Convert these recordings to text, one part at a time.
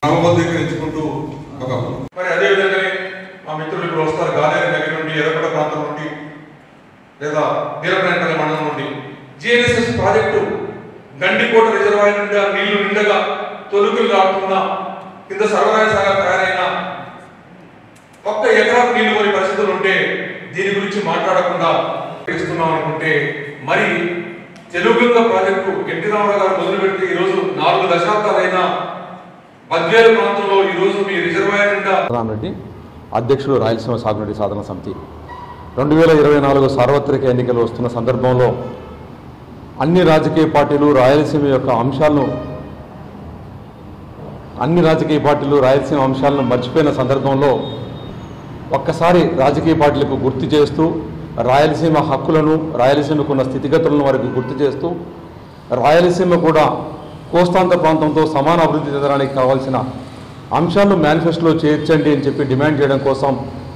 క్రమబద్ధీకరించుకుంటూ మరి అదేవిధంగానే మా మిత్రులు ఇప్పుడు వస్తారు గాలేరు నగర్ నుండి ఎర్రపడ ప్రాంతం నుండి లేదా వీరప్రాంతల మండలం నుండి జిఎన్ఎస్ఎస్ ప్రాజెక్టు గండికోట రిజర్వాయర్ నుండి నీళ్లు నిండగా తొలుగులు కాకుండా కింద సర్వరాయ సాగర్ తయారైన ఒక్క ఎకరాకు నీళ్లు పోయే పరిస్థితులు ఉంటే దీని గురించి మాట్లాడకుండా ఇస్తున్నాం అనుకుంటే మరి తెలుగుగంగ ప్రాజెక్టు ఎన్టీ రామారావు గారు మొదలు పెడితే ఈరోజు 4 దశాబ్దాలైన బద్వేలు ప్రాంతంలో ఈరోజు మీ రిజర్వాయర్ నిండా రెడ్డి అధ్యక్షుడు రాయలసీమ సాగునీటి సాధన సమితి 2024 సార్వత్రిక ఎన్నికలు వస్తున్న సందర్భంలో అన్ని రాజకీయ పార్టీలు రాయలసీమ అంశాలను మర్చిపోయిన సందర్భంలో ఒక్కసారి రాజకీయ పార్టీలకు గుర్తు చేస్తూ రాయలసీమ హక్కులను రాయలసీమకు ఉన్న స్థితిగతులను వారికి గుర్తు చేస్తూ రాయలసీమ కూడా కోస్తాంధ్ర ప్రాంతంతో సమాన అభివృద్ధి చెందడానికి కావాల్సిన అంశాలను మేనిఫెస్టోలో చేర్చండి అని చెప్పి డిమాండ్ చేయడం కోసం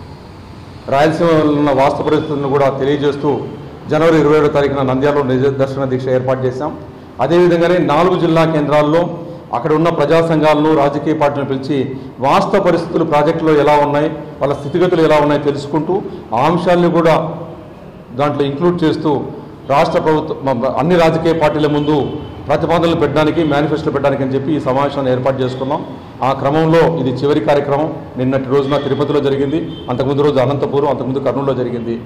రాయలసీమలో ఉన్న వాస్తవ పరిస్థితులను కూడా తెలియజేస్తూ జనవరి 27వ తారీఖున నంద్యాలలో నిదర్శన దీక్ష ఏర్పాటు చేశాం. అదేవిధంగానే 4 జిల్లా కేంద్రాల్లో అక్కడ ఉన్న ప్రజా సంఘాలను రాజకీయ పార్టీలను పిలిచి వాస్తవ పరిస్థితులు ప్రాజెక్టులో ఎలా ఉన్నాయి, వాళ్ళ స్థితిగతులు ఎలా ఉన్నాయి తెలుసుకుంటూ ఆ అంశాలను కూడా దాంట్లో ఇంక్లూడ్ చేస్తూ రాష్ట్ర ప్రభుత్వం అన్ని రాజకీయ పార్టీల ముందు ప్రతిపాదనలు పెట్టడానికి మేనిఫెస్టో పెట్టడానికి అని చెప్పి ఈ సమావేశాన్ని ఏర్పాటు చేసుకున్నాం. ఆ క్రమంలో ఇది చివరి కార్యక్రమం. నిన్నటి రోజున తిరుపతిలో జరిగింది, అంతకుముందు రోజు అనంతపురం, అంతకుముందు కర్నూలులో జరిగింది.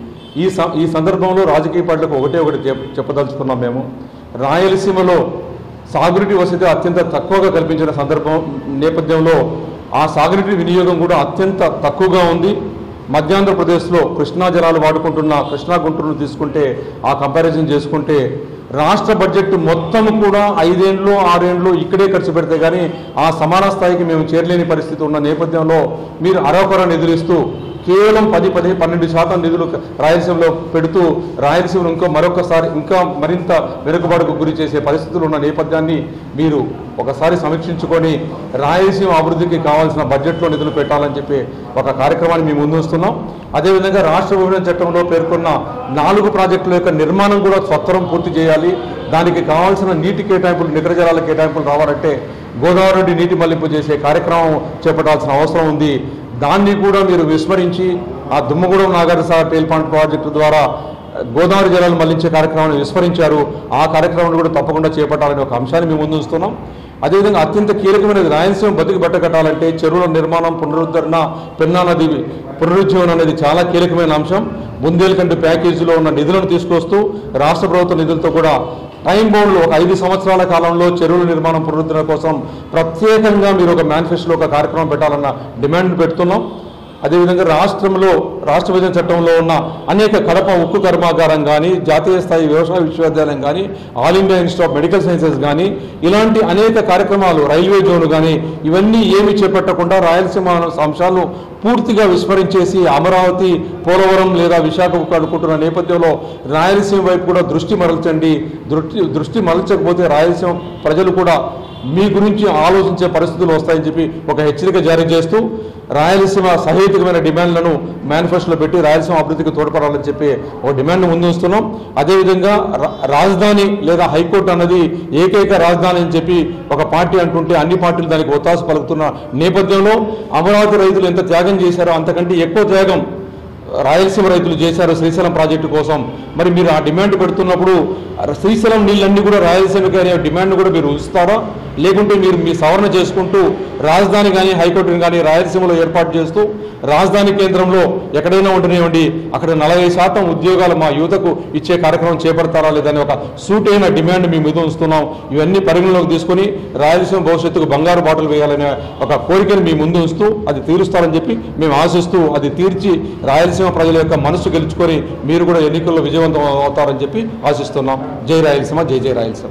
ఈ సందర్భంలో రాజకీయ పార్టీలకు ఒకటి చెప్పదలుచుకున్నాం. మేము రాయలసీమలో సాగునీటి వసతి అత్యంత తక్కువగా కల్పించిన నేపథ్యంలో ఆ సాగునీటి వినియోగం కూడా అత్యంత తక్కువగా ఉంది. మధ్యాంధ్రప్రదేశ్లో కృష్ణా జలాలు వాడుకుంటున్న కృష్ణా గుంటూరును తీసుకుంటే ఆ కంపారిజన్ చేసుకుంటే రాష్ట్ర బడ్జెట్ మొత్తం కూడా 5 ఏళ్ళు 6 ఏళ్ళు ఇక్కడే ఖర్చు పెడితే కానీ ఆ సమాన స్థాయికి మేము చేరలేని పరిస్థితి ఉన్న నేపథ్యంలో మీరు అరకొర నిధులు ఇస్తూ కేవలం 10-12% నిధులు రాయలసీమలో పెడుతూ రాయలసీమను ఇంకా మరింత వెనుకబాటుకు గురి చేసే పరిస్థితులు ఉన్న నేపథ్యాన్ని మీరు ఒకసారి సమీక్షించుకొని రాయలసీమ అభివృద్ధికి కావాల్సిన బడ్జెట్లో నిధులు పెట్టాలని చెప్పి ఒక కార్యక్రమాన్ని మేము ముందుస్తున్నాం. అదేవిధంగా రాష్ట్ర విభజన చట్టంలో పేర్కొన్న 4 ప్రాజెక్టుల యొక్క నిర్మాణం కూడా సత్వరం పూర్తి చేయాలి. దానికి కావాల్సిన నీటి కేటాయింపులు, నికర జలాల కేటాయింపులు రావాలంటే గోదావరి నీటి మళ్లింపు చేసే కార్యక్రమం చేపట్టాల్సిన అవసరం ఉంది. దాన్ని కూడా మీరు విస్మరించి ఆ Dummugudem Nagarjunasagar tail point project ద్వారా గోదావరి జలాలు మళ్లించే కార్యక్రమాన్ని విస్మరించారు. ఆ కార్యక్రమాన్ని కూడా తప్పకుండా చేపట్టాలని ఒక అంశాన్ని మేము ముందు ఉంచుతున్నాం. అదేవిధంగా అత్యంత కీలకమైనది రాయలసీమ బతికి బట్ట కట్టాలంటే చెరువుల నిర్మాణం, పునరుద్ధరణ, పెన్నా నది పునరుజ్జీవనం అనేది చాలా కీలకమైన అంశం. బుందేల్ఖండ్ ప్యాకేజీలో ఉన్న నిధులను తీసుకొస్తూ రాష్ట్ర ప్రభుత్వ నిధులతో కూడా టైం బౌండ్లో ఒక 5 సంవత్సరాల కాలంలో చెరువుల నిర్మాణం పునరుద్ధరణ కోసం ప్రత్యేకంగా మీరు ఒక మేనిఫెస్టోలో ఒక కార్యక్రమం పెట్టాలన్న డిమాండ్ పెడుతున్నాం. అదేవిధంగా రాష్ట్రంలో రాష్ట్ర విభజన చట్టంలో ఉన్న అనేక కడప ఉక్కు కర్మాగారం కానీ, జాతీయ స్థాయి వ్యవసాయ విశ్వవిద్యాలయం కానీ, all India institute of medical sciences కానీ, ఇలాంటి అనేక కార్యక్రమాలు, రైల్వే జోన్ కానీ ఇవన్నీ ఏమి చేపట్టకుండా రాయలసీమ అంశాలను పూర్తిగా విస్మరించేసి అమరావతి, పోలవరం లేదా విశాఖకు అడుకుంటున్న నేపథ్యంలో రాయలసీమ వైపు కూడా దృష్టి మరల్చండి. దృష్టి మరల్చకపోతే రాయలసీమ ప్రజలు కూడా మీ గురించి ఆలోచించే పరిస్థితులు వస్తాయని చెప్పి ఒక హెచ్చరిక జారీ చేస్తూ రాయలసీమ సహేతుకమైన డిమాండ్లను మేనిఫెస్టోలో పెట్టి రాయలసీమ అభివృద్ధికి తోడ్పడాలని చెప్పి ఒక డిమాండ్ను ముందుస్తున్నాం. అదేవిధంగా రాజధాని లేదా హైకోర్టు అన్నది ఏకైక రాజధాని అని చెప్పి ఒక పార్టీ అంటుంటే అన్ని పార్టీలు దానికి ఒత్తాసు పలుకుతున్న నేపథ్యంలో అమరావతి రైతులు ఎంత త్యాగం చేశారో అంతకంటే ఎక్కువ త్యాగం రాయలసీమ రైతులు చేశారు శ్రీశైలం ప్రాజెక్టు కోసం. మరి మీరు ఆ డిమాండ్ పెడుతున్నప్పుడు శ్రీశైలం నీళ్ళన్నీ కూడా రాయలసీమకి అనే డిమాండ్ కూడా మీరు ఉంచుతారా, లేకుంటే మీరు మీ సవరణ చేసుకుంటూ రాజధాని కానీ హైకోర్టుని కానీ రాయలసీమలో ఏర్పాటు చేస్తూ రాజధాని కేంద్రంలో ఎక్కడైనా ఉంటేనేవ్వండి అక్కడ 40% ఉద్యోగాలు మా యువతకు ఇచ్చే కార్యక్రమం చేపడతారా లేదని ఒక సూటైన డిమాండ్ మీ మీద ఉంచుతున్నాం. ఇవన్నీ పరిగణలోకి తీసుకొని రాయలసీమ భవిష్యత్తుకు బంగారు బాటలు వేయాలనే ఒక కోరికను మీ ముందు ఉంచుతూ అది తీరుస్తారని చెప్పి మేము ఆశిస్తూ అది తీర్చి రాయలసీమ ప్రజల యొక్క మనసు గెలుచుకొని మీరు కూడా ఎన్నికల్లో విజయవంతం అవుతారని చెప్పి ఆశిస్తున్నాం. జై రాయలసీమ, జై జై రాయలసీమ.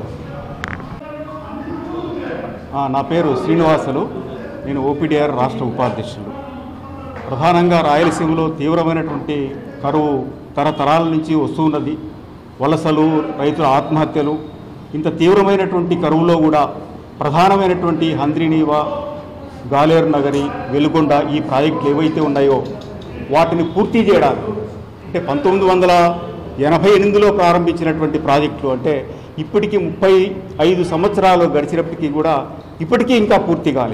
నా పేరు శ్రీనివాసులు, నేను ఓపీడీఆర్ రాష్ట్ర ఉపాధ్యక్షులు. ప్రధానంగా రాయలసీమలో తీవ్రమైనటువంటి కరువు తరతరాల నుంచి వస్తున్నది. వలసలు, రైతుల ఆత్మహత్యలు, ఇంత తీవ్రమైనటువంటి కరువులో కూడా ప్రధానమైనటువంటి హంద్రీనీవా, గాలేరు నగరి, వెలుగొండ ఈ ప్రాజెక్టులు ఏవైతే ఉన్నాయో వాటిని పూర్తి చేయడానికి అంటే 1988లో ప్రారంభించినటువంటి ప్రాజెక్టులు అంటే ఇప్పటికీ 35 సంవత్సరాలు గడిచినప్పటికీ కూడా ఇప్పటికీ ఇంకా పూర్తి కాలేదు.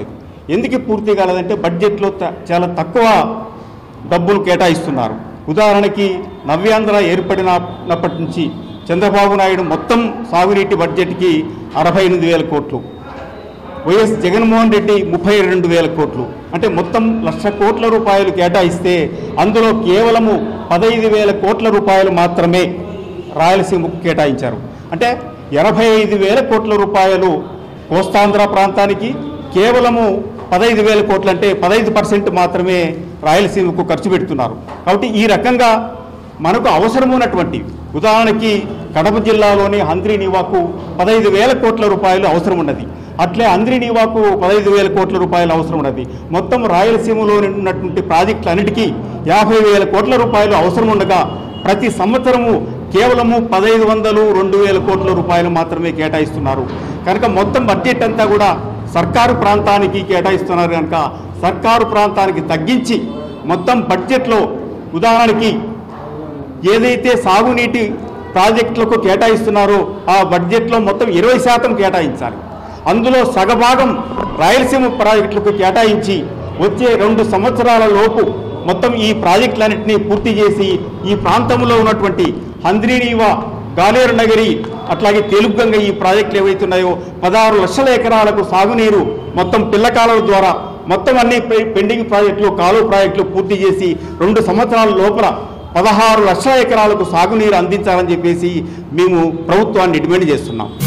ఎందుకు పూర్తి కాలేదంటే బడ్జెట్లో చాలా తక్కువ డబ్బులు కేటాయిస్తున్నారు. ఉదాహరణకి నవ్యాంధ్ర ఏర్పడినప్పటి నుంచి చంద్రబాబు నాయుడు మొత్తం సాగునీటి బడ్జెట్కి 68,000 కోట్లు, వైఎస్ జగన్మోహన్ రెడ్డి 32,000 కోట్లు, అంటే మొత్తం 1,00,000 కోట్ల రూపాయలు కేటాయిస్తే అందులో కేవలము 15,000 కోట్ల రూపాయలు మాత్రమే రాయలసీమకు కేటాయించారు. అంటే 85,000 కోట్ల రూపాయలు కోస్తాంధ్ర ప్రాంతానికి, కేవలము 15,000 కోట్లు అంటే 15% మాత్రమే రాయలసీమకు ఖర్చు పెడుతున్నారు. కాబట్టి ఈ రకంగా మనకు అవసరమున్నటువంటి, ఉదాహరణకి కడప జిల్లాలోని హంద్రీనీవాకు 15,000 కోట్ల రూపాయలు అవసరం ఉన్నది. అట్లే హంద్రీనీవాకు 15,000 కోట్ల రూపాయలు అవసరం ఉన్నది. మొత్తం రాయలసీమలో ఉన్నటువంటి ప్రాజెక్టులన్నిటికీ 50,000 కోట్ల రూపాయలు అవసరం ఉండగా ప్రతి సంవత్సరము కేవలము 1,500, 2,000 కోట్ల రూపాయలు మాత్రమే కేటాయిస్తున్నారు. కనుక మొత్తం బడ్జెట్ అంతా కూడా సర్కారు ప్రాంతానికి కేటాయిస్తున్నారు. కనుక సర్కారు ప్రాంతానికి తగ్గించి మొత్తం బడ్జెట్లో, ఉదాహరణకి ఏదైతే సాగునీటి ప్రాజెక్టులకు కేటాయిస్తున్నారో ఆ బడ్జెట్లో మొత్తం 20% కేటాయించాలి. అందులో సగభాగం రాయలసీమ ప్రాజెక్టులకు కేటాయించి వచ్చే 2 సంవత్సరాల లోపు మొత్తం ఈ ప్రాజెక్టులన్నింటినీ పూర్తి చేసి ఈ ప్రాంతంలో ఉన్నటువంటి హంద్రీనీవా, గాలేరు నగరి, అట్లాగే తెలుగుగంగ ఈ ప్రాజెక్టులు ఏవైతున్నాయో 16 లక్షల ఎకరాలకు సాగునీరు మొత్తం పిల్లకాలువ ద్వారా మొత్తం అన్ని పెండింగ్ ప్రాజెక్టులు, కాలువ ప్రాజెక్టులు పూర్తి చేసి 2 సంవత్సరాల లోపల 16 లక్షల ఎకరాలకు సాగునీరు అందించాలని చెప్పేసి మేము ప్రభుత్వాన్ని డిమాండ్ చేస్తున్నాం.